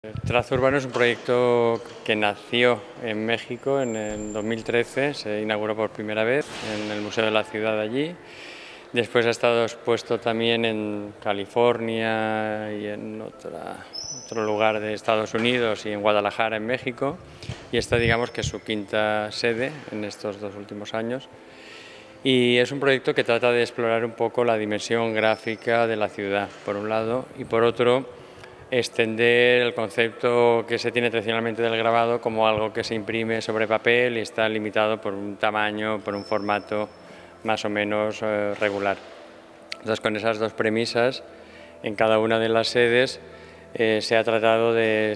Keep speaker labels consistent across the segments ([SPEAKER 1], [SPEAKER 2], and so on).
[SPEAKER 1] Trazo Urbano es un proyecto que nació en México en el 2013, se inauguró por primera vez en el Museo de la Ciudad allí. Después ha estado expuesto también en California y en otro lugar de Estados Unidos y en Guadalajara, en México. Y esta, digamos, que es su quinta sede en estos 2 últimos años. Y es un proyecto que trata de explorar un poco la dimensión gráfica de la ciudad, por un lado, y por otro, extender el concepto que se tiene tradicionalmente del grabado como algo que se imprime sobre papel y está limitado por un tamaño, por un formato más o menos regular. Entonces, con esas dos premisas, en cada una de las sedes se ha tratado de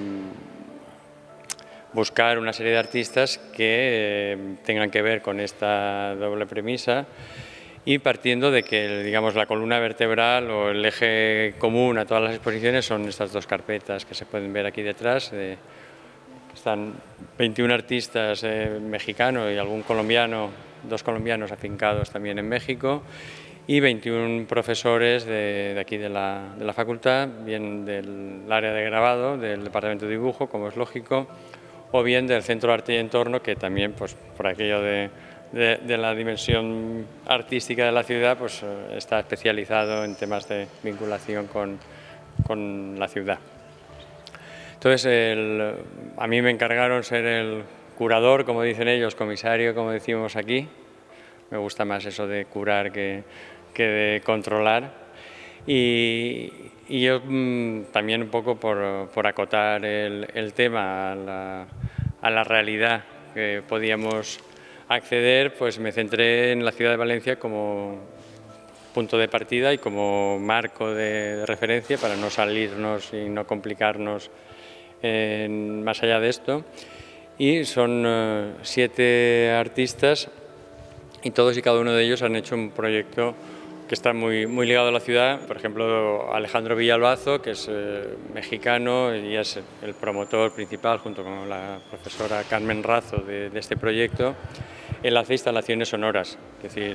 [SPEAKER 1] buscar una serie de artistas que tengan que ver con esta doble premisa, y partiendo de que, digamos, la columna vertebral o el eje común a todas las exposiciones son estas dos carpetas que se pueden ver aquí detrás. Están 21 artistas mexicanos y algún colombiano, 2 colombianos afincados también en México, y 21 profesores de aquí de la facultad, bien del área de grabado, del departamento de dibujo, como es lógico, o bien del Centro de Arte y Entorno, que también, pues, por aquello de la dimensión artística de la ciudad, pues está especializado en temas de vinculación con la ciudad. Entonces, a mí me encargaron ser el curador, como dicen ellos, comisario, como decimos aquí. Me gusta más eso de curar que de controlar. Y yo también un poco por acotar el tema a la realidad que podíamos acceder, pues me centré en la ciudad de Valencia como punto de partida y como marco de referencia para no salirnos y no complicarnos más allá de esto. Y son 7 artistas y todos y cada uno de ellos han hecho un proyecto que está muy ligado a la ciudad. Por ejemplo, Alejandro Villalbazo, que es mexicano y es el promotor principal, junto con la profesora Carmen Razo, de este proyecto. Él hace instalaciones sonoras, es decir,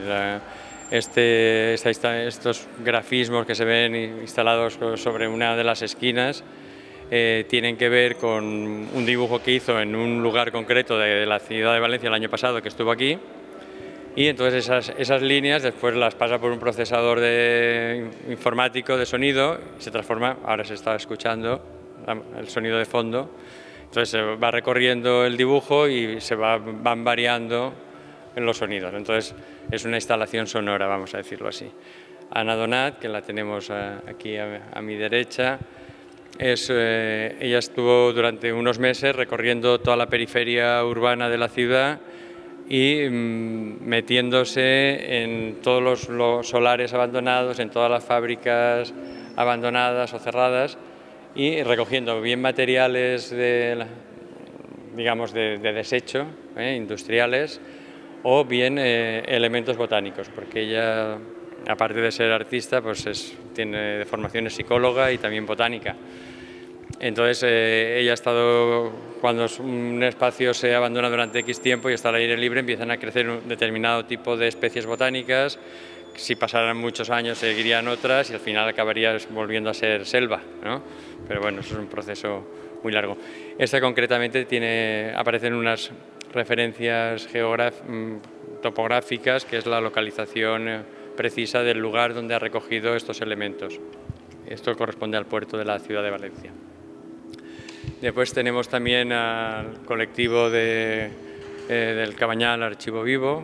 [SPEAKER 1] estos grafismos que se ven instalados sobre una de las esquinas tienen que ver con un dibujo que hizo en un lugar concreto de la ciudad de Valencia el año pasado, que estuvo aquí. Y entonces esas líneas después las pasa por un procesador informático de sonido y se transforma, ahora se está escuchando el sonido de fondo, entonces se va recorriendo el dibujo y van variando en los sonidos. Entonces es una instalación sonora, vamos a decirlo así. Ana Donat, que la tenemos aquí a mi derecha, ella estuvo durante unos meses recorriendo toda la periferia urbana de la ciudad y metiéndose en todos los solares abandonados, en todas las fábricas abandonadas o cerradas, y recogiendo bien materiales digamos de desecho, industriales, o bien elementos botánicos, porque ella, aparte de ser artista, pues tiene formación psicóloga y también botánica. Entonces ella ha estado, cuando un espacio se abandona durante X tiempo y está al aire libre, empiezan a crecer un determinado tipo de especies botánicas. Si pasaran muchos años seguirían otras y al final acabaría volviendo a ser selva, ¿no? Pero bueno, eso es un proceso muy largo. Esta concretamente aparecen unas referencias topográficas, que es la localización precisa del lugar donde ha recogido estos elementos. Esto corresponde al puerto de la ciudad de Valencia. Después tenemos también al colectivo del Cabanyal Archivo Viu,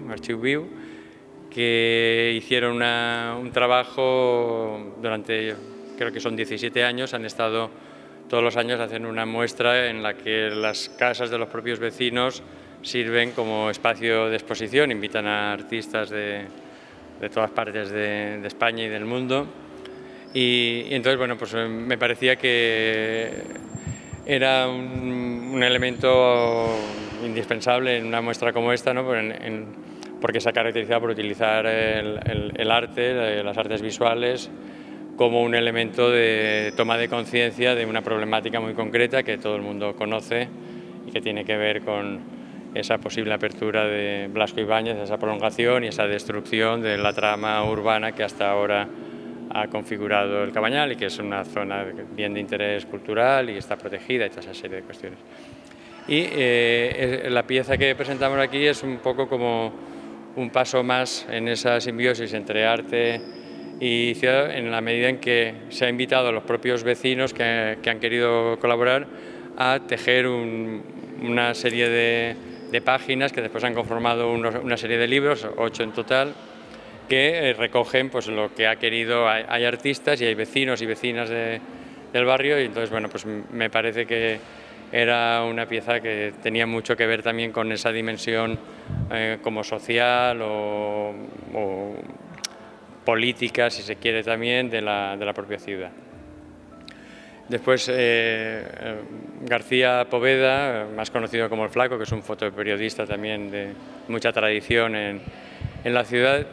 [SPEAKER 1] que hicieron un trabajo durante, creo que son 17 años, han estado todos los años haciendo una muestra en la que las casas de los propios vecinos sirven como espacio de exposición, invitan a artistas de todas partes de España y del mundo. Y entonces, bueno, pues me parecía que era un elemento indispensable en una muestra como esta, ¿no? Porque se ha caracterizado por utilizar el arte, las artes visuales, como un elemento de toma de conciencia de una problemática muy concreta que todo el mundo conoce y que tiene que ver con esa posible apertura de Blasco Ibáñez, esa prolongación y esa destrucción de la trama urbana que hasta ahora ha configurado el Cabañal y que es una zona bien de interés cultural y está protegida y toda esa serie de cuestiones. Y la pieza que presentamos aquí es un poco como un paso más en esa simbiosis entre arte y ciudad, en la medida en que se ha invitado a los propios vecinos que han querido colaborar a tejer una serie de páginas que después han conformado una serie de libros, 8 en total, que recogen pues lo que ha querido. Hay artistas y hay vecinos y vecinas del barrio, y entonces bueno, pues me parece que era una pieza que tenía mucho que ver también con esa dimensión como social o política, si se quiere, también de la propia ciudad. Después García Poveda, más conocido como El Flaco, que es un fotoperiodista también de mucha tradición en la ciudad,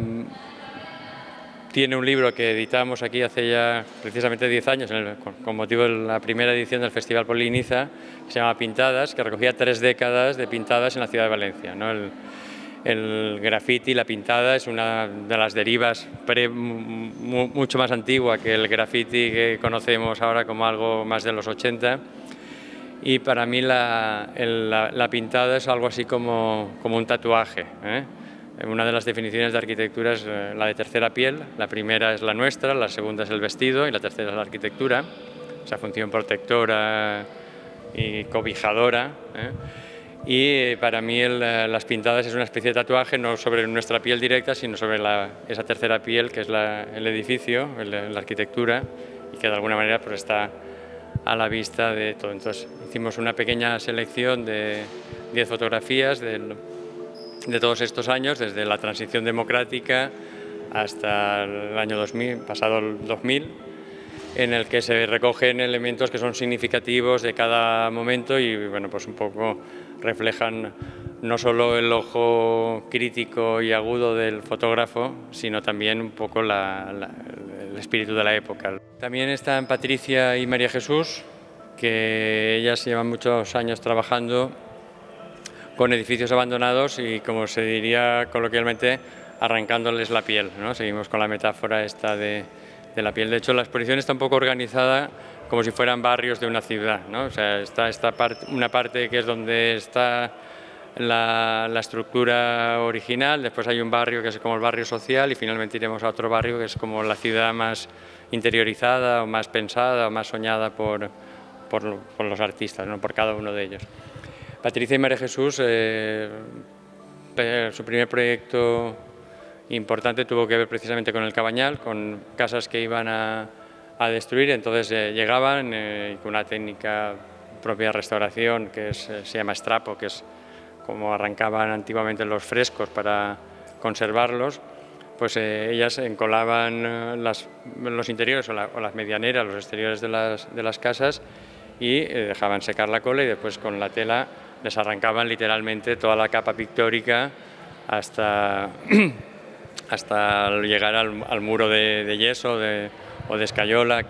[SPEAKER 1] tiene un libro que editamos aquí hace ya precisamente 10 años, con motivo de la primera edición del Festival Poliniza, que se llama Pintadas, que recogía 3 décadas de pintadas en la ciudad de Valencia, ¿no? El graffiti, la pintada, es una de las derivas mucho más antigua que el graffiti que conocemos ahora como algo más de los 80. Y para mí la pintada es algo así como un tatuaje, ¿eh? Una de las definiciones de arquitectura es la de tercera piel. La primera es la nuestra, la segunda es el vestido y la tercera es la arquitectura, esa función protectora y cobijadora, ¿eh? Y para mí las pintadas es una especie de tatuaje, no sobre nuestra piel directa, sino sobre esa tercera piel que es el edificio, la arquitectura, y que de alguna manera pues está a la vista de todo. Entonces hicimos una pequeña selección de 10 fotografías de todos estos años, desde la transición democrática hasta el año 2000, pasado el 2000, en el que se recogen elementos que son significativos de cada momento y bueno, pues un poco reflejan no solo el ojo crítico y agudo del fotógrafo, sino también un poco el espíritu de la época. También están Patricia y María Jesús, que ellas llevan muchos años trabajando con edificios abandonados y, como se diría coloquialmente, arrancándoles la piel, ¿no? Seguimos con la metáfora esta de la piel. De hecho, la exposición está un poco organizada como si fueran barrios de una ciudad, ¿no? O sea, está una parte que es donde está la estructura original, después hay un barrio que es como el barrio social y finalmente iremos a otro barrio que es como la ciudad más interiorizada o más pensada o más soñada por los artistas, ¿no? Por cada uno de ellos. Patricia y María Jesús, su primer proyecto importante tuvo que ver precisamente con el Cabañal, con casas que iban a destruir, entonces llegaban con una técnica propia de restauración que se llama estrapo, que es como arrancaban antiguamente los frescos para conservarlos, pues ellas encolaban los interiores o las medianeras, los exteriores de las casas y dejaban secar la cola y después con la tela les arrancaban literalmente toda la capa pictórica hasta llegar al muro de yeso o de escayola.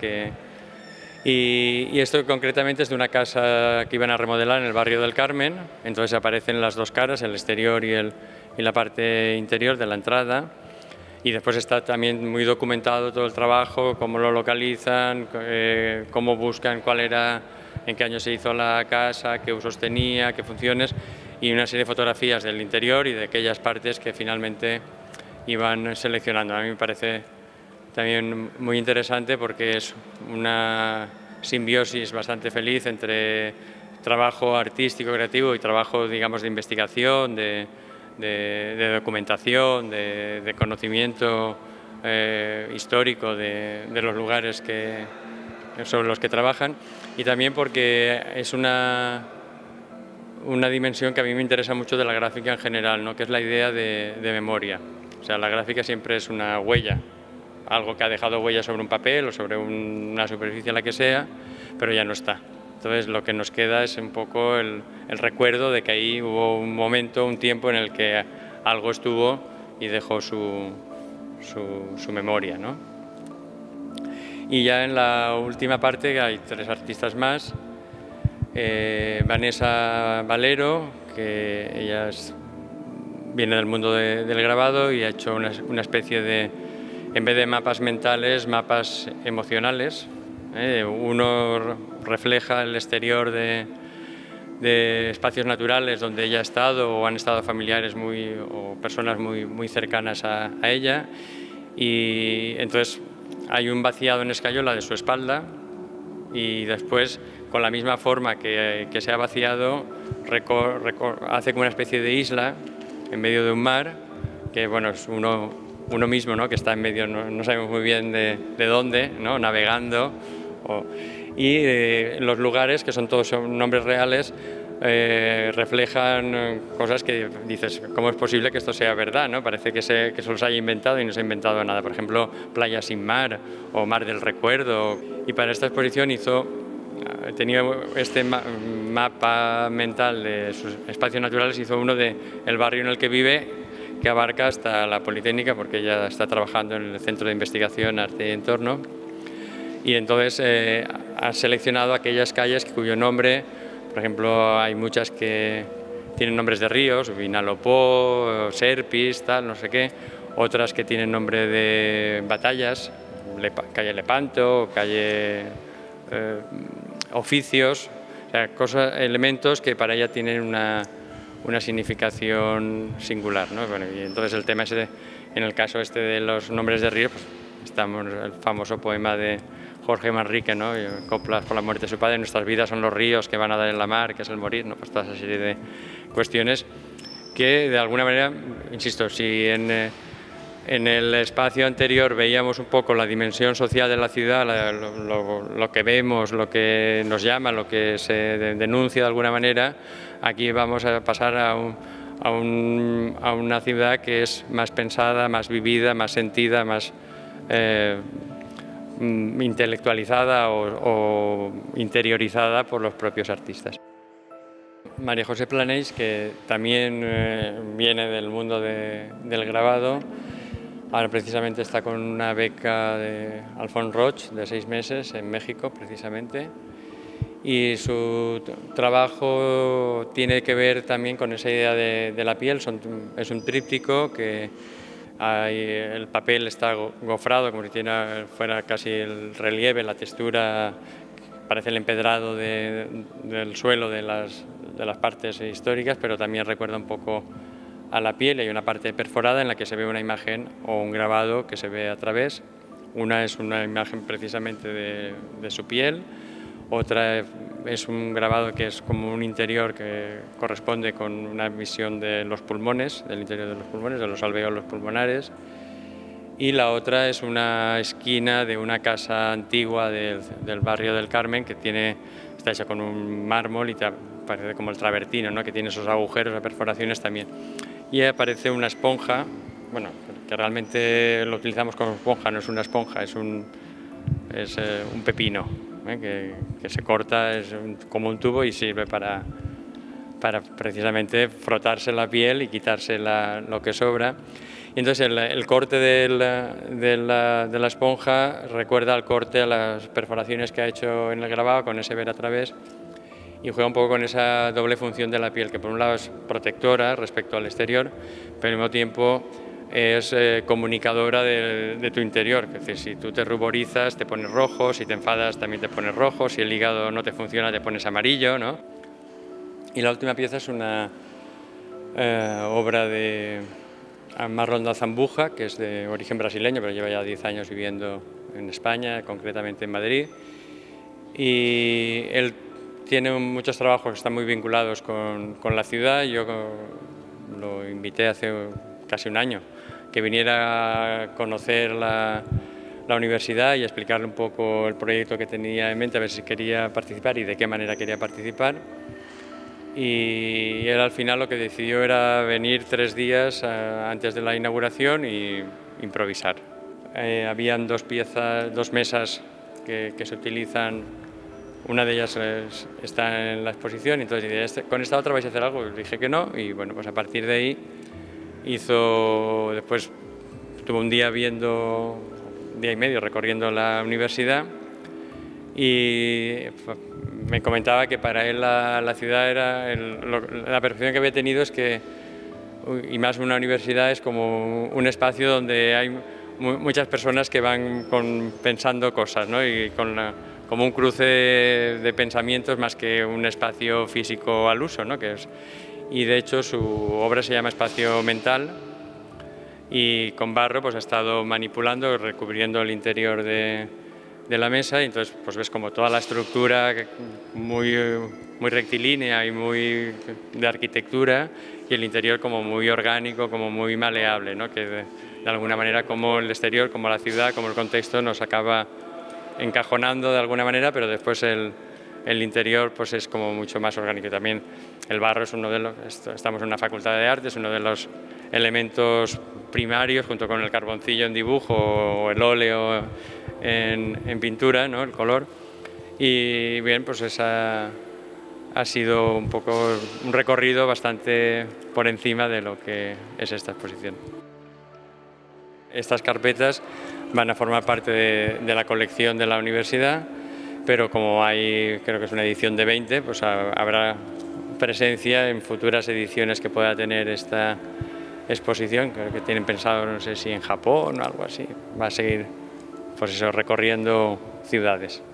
[SPEAKER 1] Y esto concretamente es de una casa que iban a remodelar en el barrio del Carmen, entonces aparecen las dos caras, el exterior y la parte interior de la entrada, y después está también muy documentado todo el trabajo, cómo lo localizan, cómo buscan en qué año se hizo la casa, qué usos tenía, qué funciones, y una serie de fotografías del interior y de aquellas partes que finalmente iban seleccionando. A mí me parece también muy interesante porque es una simbiosis bastante feliz entre trabajo artístico, creativo y trabajo, digamos, de investigación, de documentación, de conocimiento histórico de los lugares sobre los que trabajan, y también porque es una dimensión que a mí me interesa mucho de la gráfica en general, ¿no? Que es la idea de memoria. O sea, la gráfica siempre es una huella, algo que ha dejado huella sobre un papel o sobre una superficie en la que sea, pero ya no está. Entonces lo que nos queda es un poco el recuerdo de que ahí hubo un momento, un tiempo en el que algo estuvo y dejó su memoria, ¿no? Y ya en la última parte hay 3 artistas más. Vanessa Valero, que ella viene del mundo del grabado y ha hecho una especie de en vez de mapas mentales, mapas emocionales. Uno refleja el exterior de espacios naturales donde ella ha estado o han estado familiares o personas muy cercanas a ella, y entonces hay un vaciado en escayola de su espalda, y después, con la misma forma que se ha vaciado, hace como una especie de isla en medio de un mar, que bueno, es uno mismo, ¿no?, que está en medio, no sabemos muy bien de dónde, ¿no?, navegando. Y los lugares, que son todos nombres reales, reflejan cosas que dices, ¿cómo es posible que esto sea verdad, ¿no? Parece que se los haya inventado y no se ha inventado nada. Por ejemplo, Playa sin mar o Mar del Recuerdo. Y para esta exposición tenía este mapa mental de sus espacios naturales, hizo uno del barrio en el que vive, que abarca hasta la Politécnica, porque ella está trabajando en el Centro de Investigación Arte y Entorno. Y entonces ha seleccionado aquellas calles cuyo nombre, por ejemplo, hay muchas que tienen nombres de ríos, Vinalopó, Serpis, tal, no sé qué, otras que tienen nombre de batallas, calle Lepanto, calle Oficios, o sea, elementos que para ella tienen una significación singular, ¿no? Bueno, y entonces el tema ese, en el caso este de los nombres de ríos, pues estamos el famoso poema de Jorge Manrique, ¿no?, Coplas por la muerte de su padre, nuestras vidas son los ríos que van a dar en la mar, que es el morir, ¿no? Pues toda esa serie de cuestiones que de alguna manera, insisto, si en el espacio anterior veíamos un poco la dimensión social de la ciudad, lo que vemos, lo que nos llama, lo que se denuncia de alguna manera, aquí vamos a pasar a una ciudad que es más pensada, más vivida, más sentida, más intelectualizada o interiorizada por los propios artistas. María José Planells, que también viene del mundo del grabado, ahora precisamente está con una beca de Alfons Roig de 6 meses en México, precisamente, y su trabajo tiene que ver también con esa idea de la piel. Es un tríptico que el papel está gofrado, como si fuera casi el relieve, la textura, parece el empedrado del suelo de las partes históricas, pero también recuerda un poco a la piel. Hay una parte perforada en la que se ve una imagen o un grabado que se ve a través. Una es una imagen precisamente de su piel, otra es un grabado que es como un interior que corresponde con una visión de los pulmones, del interior de los pulmones, de los alvéolos pulmonares, y la otra es una esquina de una casa antigua del barrio del Carmen, que está hecha con un mármol y parece como el travertino, ¿no?, que tiene esos agujeros, perforaciones también. Y aparece una esponja, bueno, que realmente lo utilizamos como esponja, no es una esponja, es un pepino, que se corta, como un tubo, y sirve para precisamente frotarse la piel y quitarse lo que sobra. Y entonces el corte de la esponja recuerda al corte, a las perforaciones que ha hecho en el grabado con ese ver a través, y juega un poco con esa doble función de la piel, que por un lado es protectora respecto al exterior, pero al mismo tiempo es comunicadora de tu interior. Es decir, si tú te ruborizas te pones rojo, si te enfadas también te pones rojo, si el hígado no te funciona te pones amarillo, ¿no? Y la última pieza es una obra de Marlon da Zambuja, que es de origen brasileño, pero lleva ya 10 años viviendo en España, concretamente en Madrid, y él tiene muchos trabajos que están muy vinculados con la ciudad. Yo lo invité hace casi un año que viniera a conocer la universidad y a explicarle un poco el proyecto que tenía en mente, a ver si quería participar y de qué manera quería participar. Y él al final lo que decidió era venir 3 días antes de la inauguración y improvisar. Habían 2 mesas que se utilizan. Una de ellas está en la exposición, y entonces dije, ¿con esta otra vais a hacer algo? Le dije que no, y bueno, pues a partir de ahí después estuvo un día día y medio recorriendo la universidad, y me comentaba que para él la ciudad era, la percepción que había tenido es que, y más una universidad, es como un espacio donde hay muchas personas que van pensando cosas, ¿no? Y como un cruce de pensamientos más que un espacio físico al uso, ¿no? Y de hecho su obra se llama Espacio Mental, y con barro pues ha estado manipulando, recubriendo el interior de la mesa, y entonces pues ves como toda la estructura muy rectilínea y muy de arquitectura, y el interior como muy orgánico, como muy maleable, ¿no? Que de alguna manera como el exterior, como la ciudad, como el contexto nos acaba encajonando de alguna manera, pero después el interior pues es como mucho más orgánico. También el barro es estamos en una facultad de arte, es uno de los elementos primarios junto con el carboncillo en dibujo o el óleo en pintura, ¿no? El color. Y bien, pues esa ha sido un poco un recorrido bastante por encima de lo que es esta exposición. Estas carpetas van a formar parte de la colección de la universidad, pero como creo que es una edición de 20, pues habrá presencia en futuras ediciones que pueda tener esta exposición. Creo que tienen pensado, no sé si en Japón o algo así. Va a seguir, pues eso, recorriendo ciudades.